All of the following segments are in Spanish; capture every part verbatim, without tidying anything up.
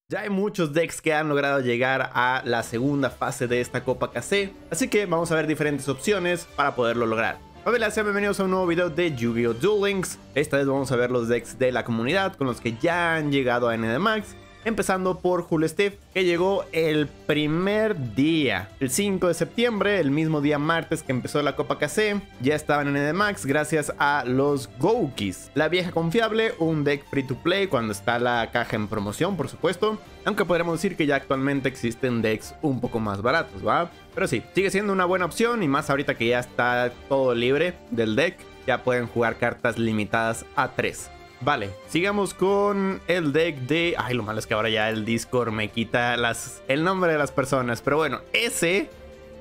Ya hay muchos decks que han logrado llegar a la segunda fase de esta Copa K C, así que vamos a ver diferentes opciones para poderlo lograr. Hola, sean bienvenidos a un nuevo video de Yu-Gi-Oh! Duel Links. Esta vez vamos a ver los decks de la comunidad con los que ya han llegado a N D Max. Empezando por Julestif, que llegó el primer día, el cinco de septiembre, el mismo día martes que empezó la Copa K C. Ya estaban en N D Max gracias a los Goukis. La vieja confiable, un deck free to play cuando está la caja en promoción, por supuesto. Aunque podríamos decir que ya actualmente existen decks un poco más baratos, ¿va? Pero sí, sigue siendo una buena opción y más ahorita que ya está todo libre del deck. Ya pueden jugar cartas limitadas a tres. Vale, sigamos con el deck de... Ay, lo malo es que ahora ya el Discord me quita las... el nombre de las personas. Pero bueno, ese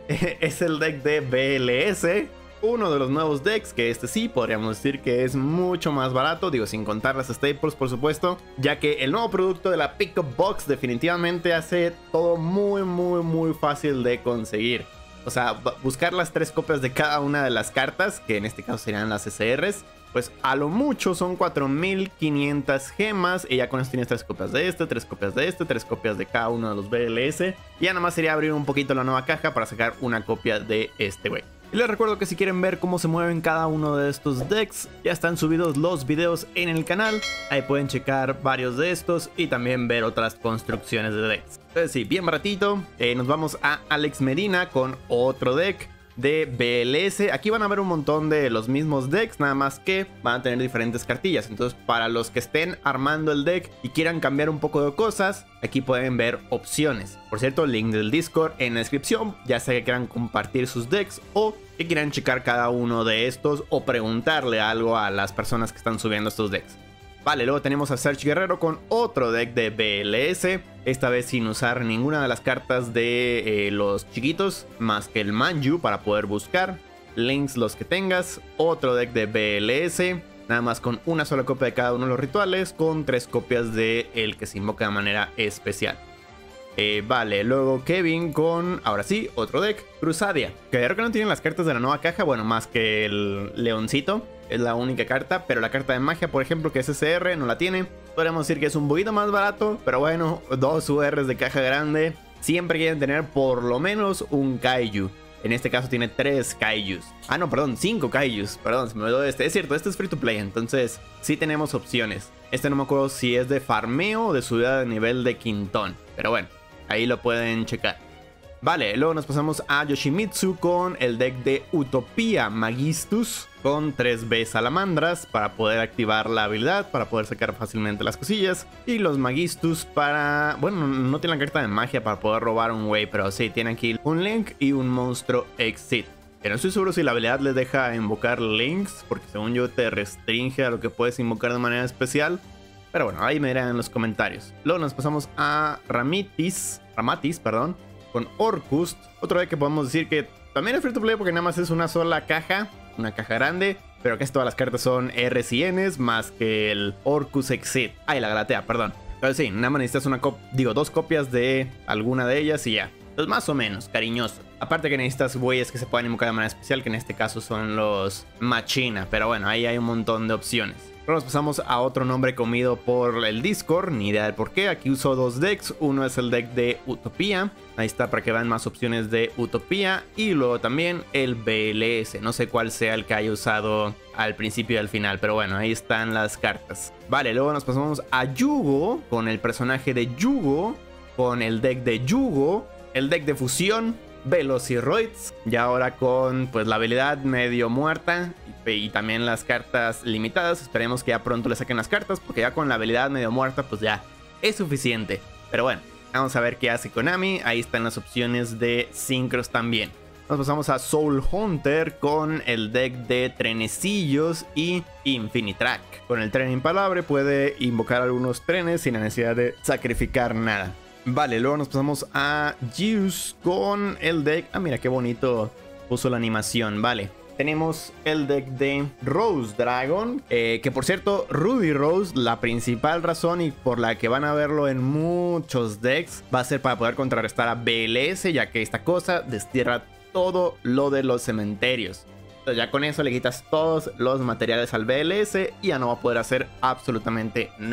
es el deck de B L S. Uno de los nuevos decks, que este sí podríamos decir que es mucho más barato. Digo, sin contar las staples, por supuesto. Ya que el nuevo producto de la Pickup Box definitivamente hace todo muy, muy, muy fácil de conseguir. O sea, buscar las tres copias de cada una de las cartas, que en este caso serían las S Rs. Pues a lo mucho son cuatro mil quinientas gemas. Y ya con esto tienes tres copias de este, tres copias de este, tres copias de cada uno de los B L S. Y ya nada más sería abrir un poquito la nueva caja para sacar una copia de este güey. Y les recuerdo que si quieren ver cómo se mueven cada uno de estos decks, ya están subidos los videos en el canal. Ahí pueden checar varios de estos y también ver otras construcciones de decks. Entonces sí, bien baratito. Eh, nos vamos a Alex Medina con otro deck de B L S. Aquí van a ver un montón de los mismos decks, nada más que van a tener diferentes cartillas. Entonces, para los que estén armando el deck y quieran cambiar un poco de cosas, aquí pueden ver opciones. Por cierto, link del Discord en la descripción, ya sea que quieran compartir sus decks o que quieran checar cada uno de estos o preguntarle algo a las personas que están subiendo estos decks. Vale, luego tenemos a Search Guerrero con otro deck de B L S. Esta vez sin usar ninguna de las cartas de eh, los chiquitos, más que el Manju para poder buscar. Links los que tengas. Otro deck de B L S. Nada más con una sola copia de cada uno de los rituales. Con tres copias de el que se invoca de manera especial. Eh, vale, luego Kevin con, ahora sí, otro deck, Crusadia. Que creo que no tienen las cartas de la nueva caja, bueno, más que el leoncito. Es la única carta, pero la carta de magia, por ejemplo, que es S R, no la tiene. Podríamos decir que es un poquito más barato, pero bueno, dos U Rs de caja grande. Siempre quieren tener por lo menos un Kaiju. En este caso tiene tres Kaijus. Ah, no, perdón, cinco Kaijus. Perdón, se me olvidó este. Es cierto, este es free to play, entonces sí tenemos opciones. Este no me acuerdo si es de farmeo o de subida de nivel de Quintón. Pero bueno, ahí lo pueden checar. Vale, luego nos pasamos a Yoshimitsu con el deck de Utopía Magistus con tres B Salamandras para poder activar la habilidad, para poder sacar fácilmente las cosillas. Y los Magistus para... bueno, no tienen la carta de magia para poder robar un güey, pero sí, tienen aquí un Link y un monstruo Exit. Que no estoy seguro si la habilidad les deja invocar Links, porque según yo te restringe a lo que puedes invocar de manera especial. Pero bueno, ahí me dirán en los comentarios. Luego nos pasamos a Ramitis, Ramatis, perdón, con Orcust. Otro deck que podemos decir que también es free to play porque nada más es una sola caja, una caja grande, pero que todas las cartas son Rs y Ns más que el Orcus Exit. Ay, la Galatea, perdón. Pero sí, nada más necesitas una copia, digo, dos copias de alguna de ellas y ya. Entonces más o menos, cariñoso. Aparte que necesitas güeyes que se puedan invocar de manera especial, que en este caso son los Machina. Pero bueno, ahí hay un montón de opciones. Ahora nos pasamos a otro nombre comido por el Discord, ni idea del por qué. Aquí uso dos decks, uno es el deck de Utopía, ahí está para que vean más opciones de Utopía. Y luego también el B L S, no sé cuál sea el que haya usado al principio y al final, pero bueno, ahí están las cartas. Vale, luego nos pasamos a Yugo, con el personaje de Yugo, con el deck de Yugo, el deck de fusión, Velociroids, y ahora con pues la habilidad medio muerta y, y también las cartas limitadas. Esperemos que ya pronto le saquen las cartas, porque ya con la habilidad medio muerta pues ya es suficiente. Pero bueno, vamos a ver qué hace Konami. Ahí están las opciones de Synchros también. Nos pasamos a Soul Hunter con el deck de Trenecillos y Infinitrack. Con el tren impalable puede invocar algunos trenes sin la necesidad de sacrificar nada. Vale, luego nos pasamos a Juice con el deck... ah, mira qué bonito puso la animación, vale. Tenemos el deck de Rose Dragon, eh, que por cierto, Ruby Rose, la principal razón y por la que van a verlo en muchos decks, va a ser para poder contrarrestar a B L S, ya que esta cosa destierra todo lo de los cementerios. Entonces ya con eso le quitas todos los materiales al B L S y ya no va a poder hacer absolutamente nada.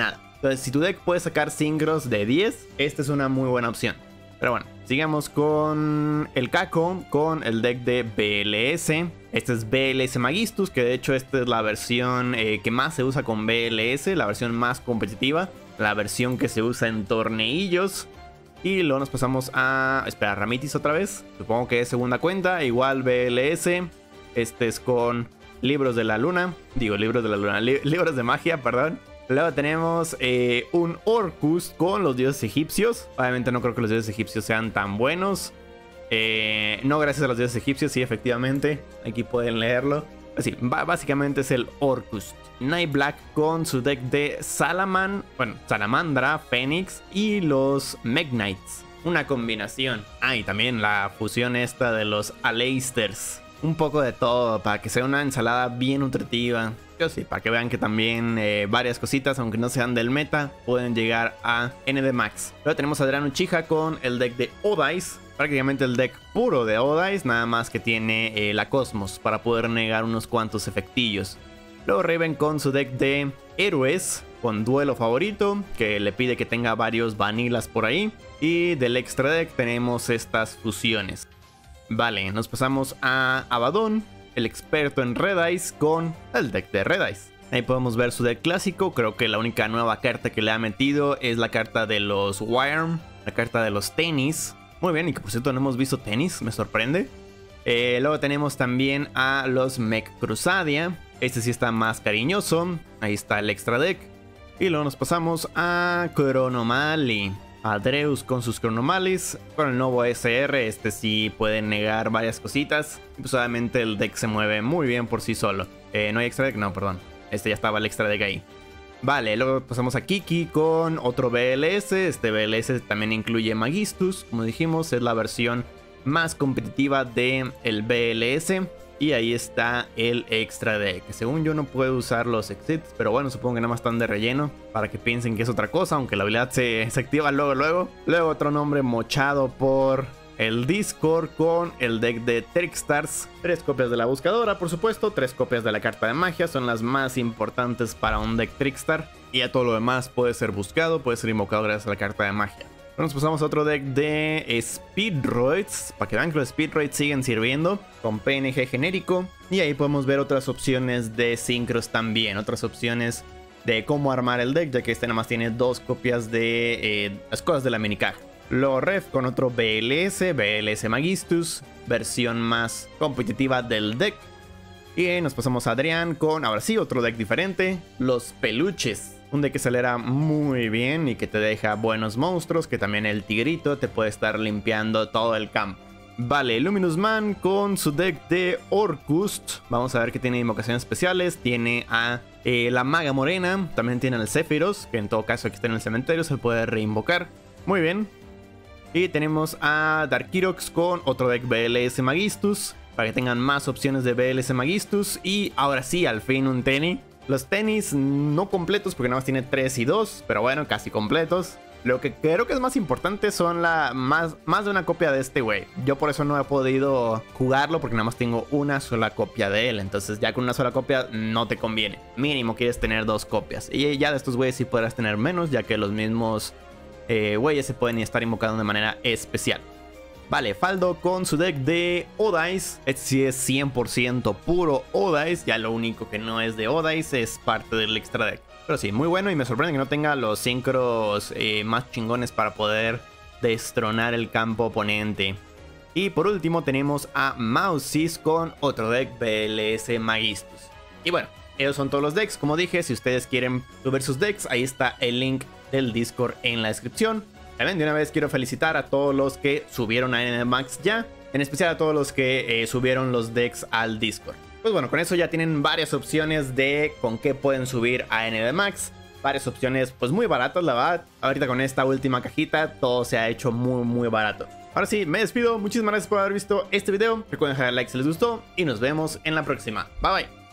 Entonces, si tu deck puede sacar Synchros de diez, esta es una muy buena opción. Pero bueno, sigamos con el Caco, con el deck de B L S. Este es B L S Magistus, que de hecho esta es la versión eh, que más se usa con B L S, la versión más competitiva, la versión que se usa en torneillos. Y luego nos pasamos a... Espera, Ramitis otra vez. Supongo que es segunda cuenta, igual B L S. Este es con Libros de la Luna. Digo, Libros de la Luna, li Libros de Magia, perdón. Luego tenemos eh, un Orcust con los dioses egipcios. Obviamente no creo que los dioses egipcios sean tan buenos. Eh, no gracias a los dioses egipcios, sí, efectivamente. Aquí pueden leerlo. Así, básicamente es el Orcust. Night Black con su deck de Salaman, bueno, Salamandra, Fénix y los Mekk-Knights. Una combinación. Ah, y también la fusión esta de los Aleisters. Un poco de todo para que sea una ensalada bien nutritiva. Yo sí, para que vean que también eh, varias cositas, aunque no sean del meta, pueden llegar a N D Max. Luego tenemos a Adrián Uchiha con el deck de Odice. Prácticamente el deck puro de Odice, nada más que tiene eh, la Cosmos para poder negar unos cuantos efectillos. Luego Raven con su deck de Héroes, con Duelo Favorito, que le pide que tenga varios vanilas por ahí. Y del extra deck tenemos estas fusiones. Vale, nos pasamos a Abaddon, el experto en Red Ice, con el deck de Red Ice. Ahí podemos ver su deck clásico. Creo que la única nueva carta que le ha metido es la carta de los Wyrm, la carta de los tenis. Muy bien, y que por cierto no hemos visto tenis, me sorprende. Eh, luego tenemos también a los Mech Crusadia. Este sí está más cariñoso. Ahí está el extra deck. Y luego nos pasamos a Chronomali. Adreus con sus Chronomalis. Con el nuevo S R, este sí puede negar varias cositas. Y pues obviamente el deck se mueve muy bien por sí solo. Eh, no hay extra deck, no, perdón. Este ya estaba el extra deck ahí. Vale, luego pasamos a Kiki con otro B L S. Este B L S también incluye Magistus. Como dijimos, es la versión más competitiva del B L S. Y ahí está el extra deck, que según yo no puedo usar los exits, pero bueno, supongo que nada más están de relleno para que piensen que es otra cosa, aunque la habilidad se, se activa luego, luego. Luego otro nombre mochado por el Discord con el deck de Trickstars. Tres copias de la buscadora, por supuesto, tres copias de la carta de magia, son las más importantes para un deck Trickstar. Y a todo lo demás puede ser buscado, puede ser invocado gracias a la carta de magia. Nos pasamos a otro deck de Speedroids, para que vean que los Speedroids siguen sirviendo, con P N G genérico. Y ahí podemos ver otras opciones de Synchros también, otras opciones de cómo armar el deck, ya que este nada más tiene dos copias de eh, las cosas de la mini caja. Luego Ref con otro B L S, B L S Magistus, versión más competitiva del deck. Y nos pasamos a Adrián con, ahora sí, otro deck diferente, los Peluches. Un deck que acelera muy bien y que te deja buenos monstruos, que también el tigrito te puede estar limpiando todo el campo. Vale, Luminous Man con su deck de Orcust. Vamos a ver que tiene invocaciones especiales. Tiene a eh, la Maga Morena, también tiene al Zephyros, que en todo caso aquí está en el cementerio, se puede reinvocar. Muy bien. Y tenemos a Darkirox con otro deck B L S Magistus, para que tengan más opciones de B L S Magistus. Y ahora sí, al fin un tenis. Los tenis no completos porque nada más tiene tres y dos, pero bueno, casi completos. Lo que creo que es más importante son la más, más de una copia de este güey. Yo por eso no he podido jugarlo porque nada más tengo una sola copia de él. Entonces ya con una sola copia no te conviene. Mínimo quieres tener dos copias. Y ya de estos güeyes sí podrás tener menos, ya que los mismos eh, güeyes se pueden estar invocando de manera especial. Vale, Faldo con su deck de Odice. Este sí es cien por ciento puro Odice. Ya lo único que no es de Odice es parte del extra deck. Pero sí, muy bueno, y me sorprende que no tenga los Synchros eh, más chingones para poder destronar el campo oponente. Y por último tenemos a Mausis con otro deck B L S Magistus. Y bueno, esos son todos los decks. Como dije, si ustedes quieren subir sus decks, ahí está el link del Discord en la descripción. También de una vez quiero felicitar a todos los que subieron a N D Max ya, en especial a todos los que eh, subieron los decks al Discord. Pues bueno, con eso ya tienen varias opciones de con qué pueden subir a N D Max. Varias opciones pues muy baratas, la verdad. Ahorita con esta última cajita todo se ha hecho muy muy barato. Ahora sí, me despido. Muchísimas gracias por haber visto este video. Recuerden dejar like si les gustó y nos vemos en la próxima. Bye bye.